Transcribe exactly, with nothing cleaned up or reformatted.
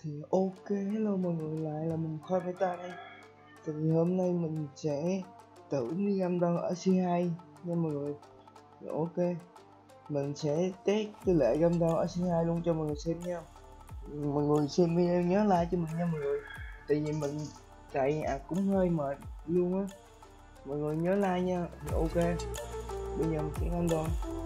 Thì ok, hello mọi người, lại là mình Khoai Beta đây. Thì hôm nay mình sẽ thử đi găm đòn ở xê hai nha mọi người. Rồi, ok, mình sẽ test cái lệ găm đòn ở xê hai luôn cho mọi người xem nha. Mọi người xem video nhớ like cho mình nha mọi người. Tại vì mình chạy à cũng hơi mệt luôn á. Mọi người nhớ like nha. Rồi, ok, bây giờ mình sẽ găm đòn.